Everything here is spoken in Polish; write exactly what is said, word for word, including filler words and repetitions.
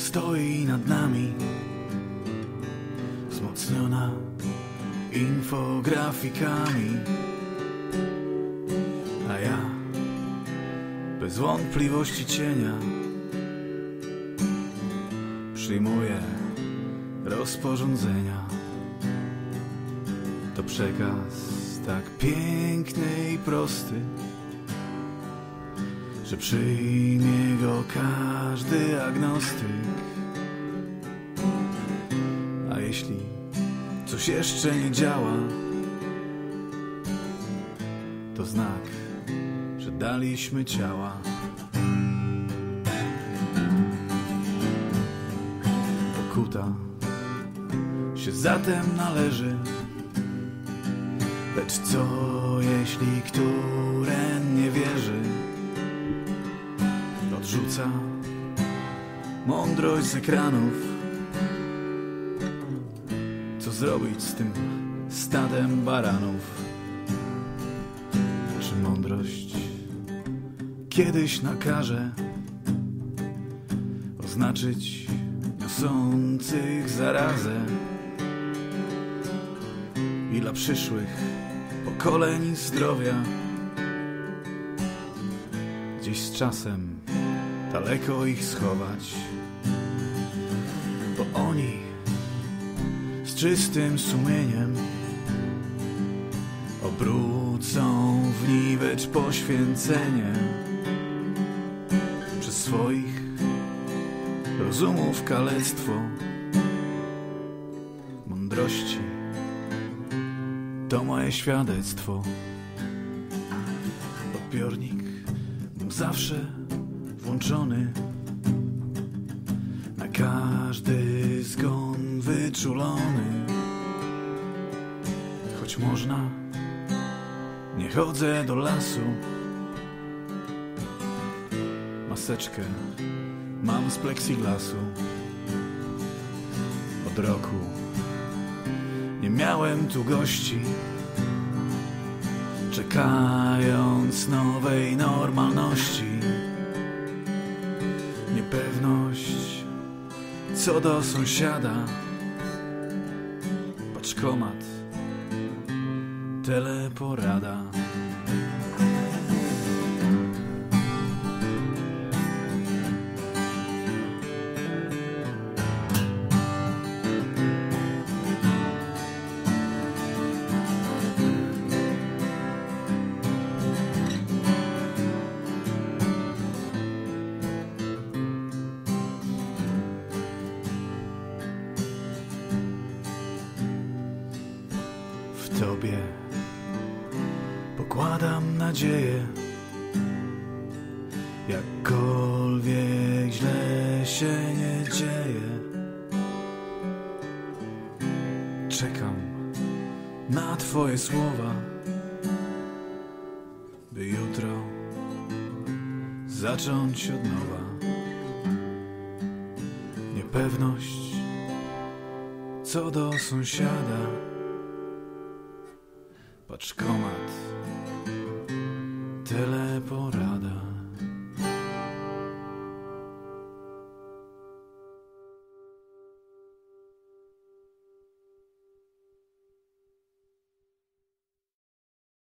stoi nad nami, wzmocniona infografikami, a ja bez wątpliwości cienia przyjmuję rozporządzenia. To przekaz tak piękny i prosty, że przyjmie go każdy agnostyk. A jeśli coś jeszcze nie działa, to znak, że daliśmy ciała. Pokuta się zatem należy, lecz co jeśli któren nie wierzy? Odrzuca mądrość z ekranów. Co zrobić z tym stadem baranów? Czy mądrość kiedyś nakaże oznaczyć niosących zarazę i dla przyszłych pokoleń zdrowia gdzieś z czasem daleko ich schować, bo oni z czystym sumieniem obrócą w niwecz poświęcenie przez swoich rozumów kalectwo mądrości. To moje świadectwo. Odbiornik był zawsze włączony, na każdy zgon wyczulony. Choć można, nie chodzę do lasu. Maseczkę mam z plexiglasu. Od roku nie miałem tu gości, czekając nowej normalności. Niepewność co do sąsiada, paczkomat, teleporada. W Tobie pokładam nadzieję, jakkolwiek źle się nie dzieje. Czekam na Twoje słowa, by jutro zacząć od nowa. Niepewność co do sąsiada, paczkomat, teleport.